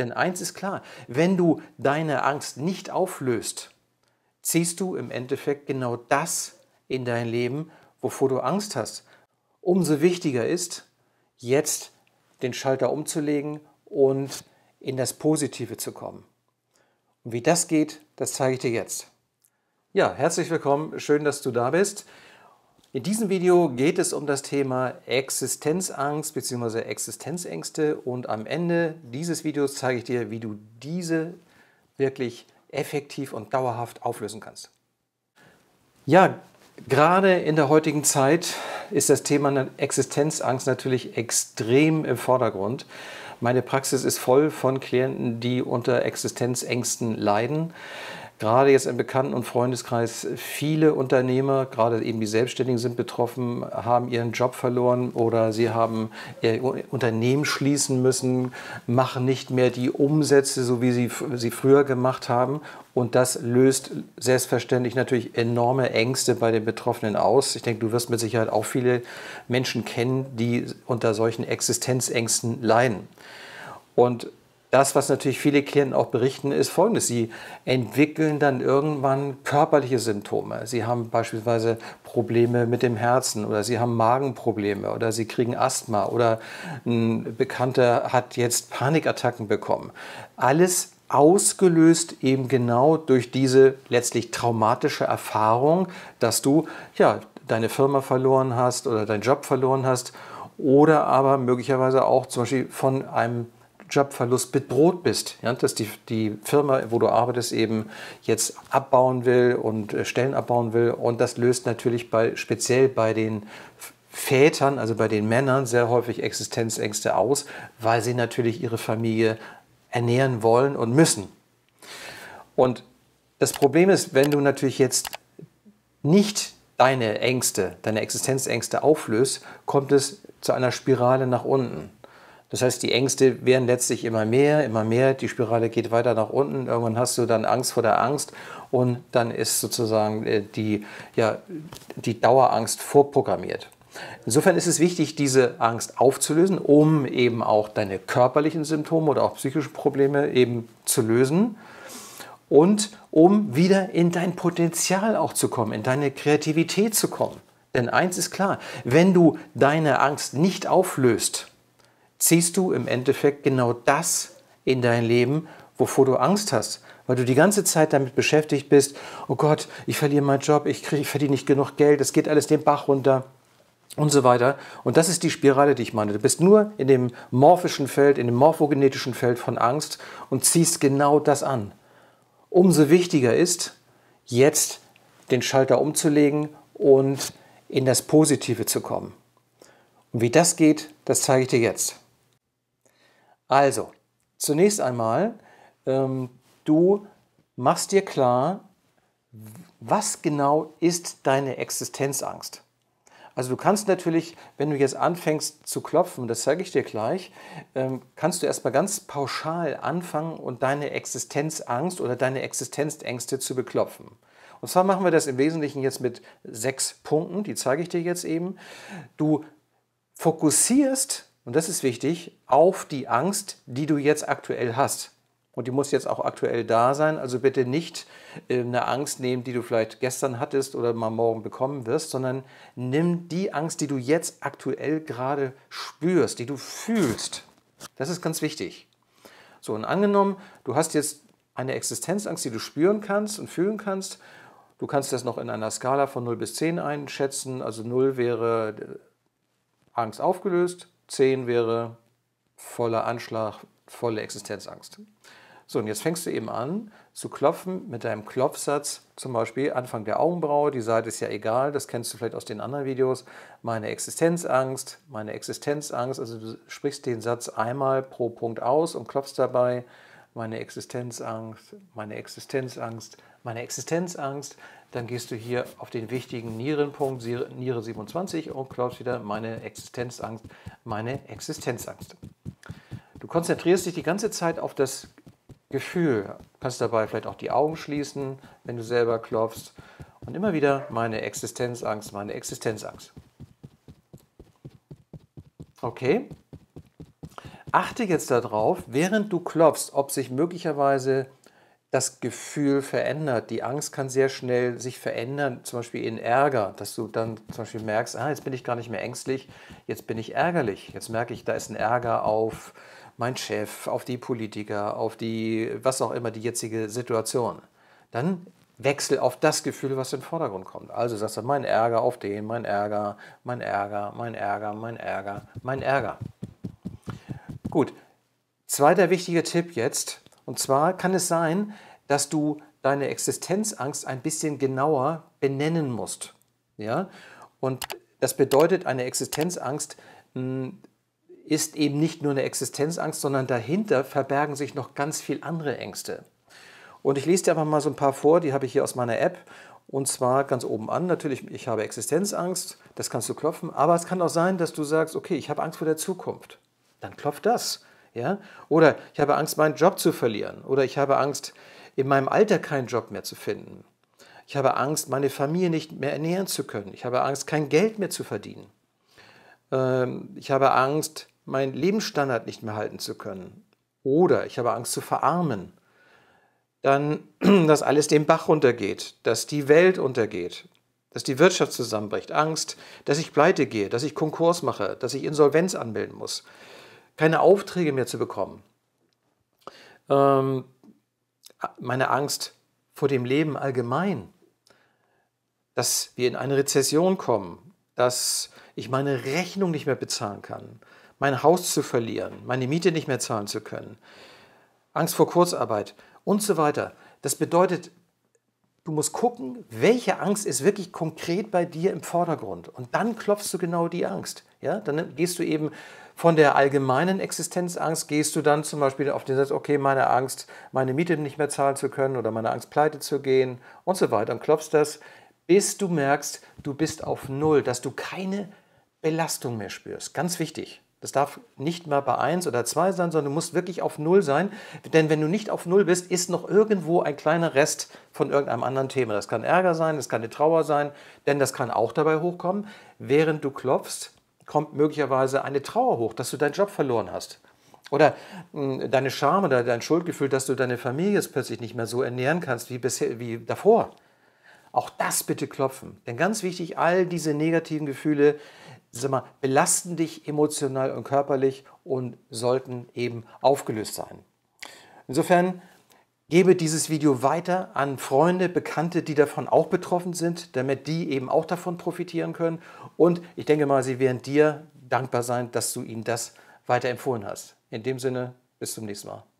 Denn eins ist klar, wenn du deine Angst nicht auflöst, ziehst du im Endeffekt genau das in dein Leben, wovor du Angst hast. Umso wichtiger ist, jetzt den Schalter umzulegen und in das Positive zu kommen. Und wie das geht, das zeige ich dir jetzt. Ja, herzlich willkommen, schön, dass du da bist. In diesem Video geht es um das Thema Existenzangst bzw. Existenzängste und am Ende dieses Videos zeige ich dir, wie du diese wirklich effektiv und dauerhaft auflösen kannst. Ja, gerade in der heutigen Zeit ist das Thema Existenzangst natürlich extrem im Vordergrund. Meine Praxis ist voll von Klienten, die unter Existenzängsten leiden. Gerade jetzt im Bekannten- und Freundeskreis viele Unternehmer, gerade eben die Selbstständigen sind betroffen, haben ihren Job verloren oder sie haben ihr Unternehmen schließen müssen, machen nicht mehr die Umsätze, so wie sie früher gemacht haben. Und das löst selbstverständlich natürlich enorme Ängste bei den Betroffenen aus. Ich denke, du wirst mit Sicherheit auch viele Menschen kennen, die unter solchen Existenzängsten leiden. Und das, was natürlich viele Klienten auch berichten, ist Folgendes. Sie entwickeln dann irgendwann körperliche Symptome. Sie haben beispielsweise Probleme mit dem Herzen oder sie haben Magenprobleme oder sie kriegen Asthma oder ein Bekannter hat jetzt Panikattacken bekommen. Alles ausgelöst eben genau durch diese letztlich traumatische Erfahrung, dass du ja deine Firma verloren hast oder deinen Job verloren hast oder aber möglicherweise auch zum Beispiel von einem Jobverlust bedroht bist, ja, dass die Firma, wo du arbeitest, eben jetzt abbauen will und Stellen abbauen will. Und das löst natürlich speziell bei den Vätern, also bei den Männern, sehr häufig Existenzängste aus, weil sie natürlich ihre Familie ernähren wollen und müssen. Und das Problem ist, wenn du natürlich jetzt nicht deine Ängste, deine Existenzängste auflöst, kommt es zu einer Spirale nach unten. Das heißt, die Ängste werden letztlich immer mehr, die Spirale geht weiter nach unten, irgendwann hast du dann Angst vor der Angst und dann ist sozusagen die Dauerangst vorprogrammiert. Insofern ist es wichtig, diese Angst aufzulösen, um eben auch deine körperlichen Symptome oder auch psychische Probleme eben zu lösen und um wieder in dein Potenzial auch zu kommen, in deine Kreativität zu kommen. Denn eins ist klar, wenn du deine Angst nicht auflöst, ziehst du im Endeffekt genau das in dein Leben, wovor du Angst hast. Weil du die ganze Zeit damit beschäftigt bist, oh Gott, ich verliere meinen Job, ich verdiene nicht genug Geld, es geht alles den Bach runter und so weiter. Und das ist die Spirale, die ich meine. Du bist nur in dem morphischen Feld, in dem morphogenetischen Feld von Angst und ziehst genau das an. Umso wichtiger ist, jetzt den Schalter umzulegen und in das Positive zu kommen. Und wie das geht, das zeige ich dir jetzt. Also, zunächst einmal, du machst dir klar, was genau ist deine Existenzangst. Also du kannst natürlich, wenn du jetzt anfängst zu klopfen, das zeige ich dir gleich, kannst du erstmal ganz pauschal anfangen und deine Existenzangst oder deine Existenzängste zu beklopfen. Und zwar machen wir das im Wesentlichen jetzt mit 6 Punkten, die zeige ich dir jetzt eben. Du fokussierst, und das ist wichtig, auf die Angst, die du jetzt aktuell hast. Und die muss jetzt auch aktuell da sein. Also bitte nicht eine Angst nehmen, die du vielleicht gestern hattest oder mal morgen bekommen wirst, sondern nimm die Angst, die du jetzt aktuell gerade spürst, die du fühlst. Das ist ganz wichtig. So, und angenommen, du hast jetzt eine Existenzangst, die du spüren kannst und fühlen kannst. Du kannst das noch in einer Skala von 0 bis 10 einschätzen. Also 0 wäre Angst aufgelöst, 10 wäre voller Anschlag, volle Existenzangst. So, und jetzt fängst du eben an zu klopfen mit deinem Klopfsatz, zum Beispiel Anfang der Augenbraue, die Seite ist ja egal, das kennst du vielleicht aus den anderen Videos, meine Existenzangst, also du sprichst den Satz einmal pro Punkt aus und klopfst dabei, meine Existenzangst, meine Existenzangst, meine Existenzangst. Dann gehst du hier auf den wichtigen Nierenpunkt, Niere 27 und klopfst wieder meine Existenzangst, meine Existenzangst. Du konzentrierst dich die ganze Zeit auf das Gefühl, kannst dabei vielleicht auch die Augen schließen, wenn du selber klopfst und immer wieder meine Existenzangst, meine Existenzangst. Okay? achte jetzt darauf, während du klopfst, ob sich möglicherweise das Gefühl verändert. Die Angst kann sehr schnell sich verändern, zum Beispiel in Ärger, dass du dann zum Beispiel merkst, jetzt bin ich gar nicht mehr ängstlich, jetzt bin ich ärgerlich. Jetzt merke ich, da ist ein Ärger auf meinen Chef, auf die Politiker, auf die, was auch immer, die jetzige Situation. Dann wechsel auf das Gefühl, was in den Vordergrund kommt. Also sagst du, mein Ärger auf den, mein Ärger, mein Ärger, mein Ärger, mein Ärger, mein Ärger. Gut, zweiter wichtiger Tipp jetzt. Und zwar kann es sein, dass du deine Existenzangst ein bisschen genauer benennen musst. Ja? Und das bedeutet, eine Existenzangst ist eben nicht nur eine Existenzangst, sondern dahinter verbergen sich noch ganz viele andere Ängste. Und ich lese dir einfach mal so ein paar vor, die habe ich hier aus meiner App. Und zwar ganz oben an, natürlich, ich habe Existenzangst, das kannst du klopfen. Aber es kann auch sein, dass du sagst, okay, ich habe Angst vor der Zukunft. Dann klopf das. Ja? Oder ich habe Angst, meinen Job zu verlieren. Oder ich habe Angst, in meinem Alter keinen Job mehr zu finden. Ich habe Angst, meine Familie nicht mehr ernähren zu können. Ich habe Angst, kein Geld mehr zu verdienen. Ich habe Angst, meinen Lebensstandard nicht mehr halten zu können. Oder ich habe Angst zu verarmen. Dann, dass alles den Bach runtergeht, dass die Welt untergeht, dass die Wirtschaft zusammenbricht. Angst, dass ich pleite gehe, dass ich Konkurs mache, dass ich Insolvenz anmelden muss. Keine Aufträge mehr zu bekommen. Meine Angst vor dem Leben allgemein, dass wir in eine Rezession kommen, dass ich meine Rechnung nicht mehr bezahlen kann, mein Haus zu verlieren, meine Miete nicht mehr zahlen zu können, Angst vor Kurzarbeit und so weiter. Das bedeutet, du musst gucken, welche Angst ist wirklich konkret bei dir im Vordergrund. Und dann klopfst du genau die Angst. Ja? Dann gehst du eben von der allgemeinen Existenzangst, gehst du dann zum Beispiel auf den Satz, okay, meine Angst, meine Miete nicht mehr zahlen zu können oder meine Angst, pleite zu gehen und so weiter. Und klopfst das, bis du merkst, du bist auf Null, dass du keine Belastung mehr spürst. Ganz wichtig. Das darf nicht mal bei 1 oder 2 sein, sondern du musst wirklich auf Null sein. Denn wenn du nicht auf Null bist, ist noch irgendwo ein kleiner Rest von irgendeinem anderen Thema. Das kann Ärger sein, das kann eine Trauer sein, denn das kann auch dabei hochkommen. Während du klopfst, kommt möglicherweise eine Trauer hoch, dass du deinen Job verloren hast. Oder deine Scham oder dein Schuldgefühl, dass du deine Familie jetzt plötzlich nicht mehr so ernähren kannst wie bisher, wie davor. Auch das bitte klopfen. Denn ganz wichtig, all diese negativen Gefühle, belasten dich emotional und körperlich und sollten eben aufgelöst sein. Insofern gebe dieses Video weiter an Freunde, Bekannte, die davon auch betroffen sind, damit die eben auch davon profitieren können. Und ich denke mal, sie werden dir dankbar sein, dass du ihnen das weiterempfohlen hast. In dem Sinne, bis zum nächsten Mal.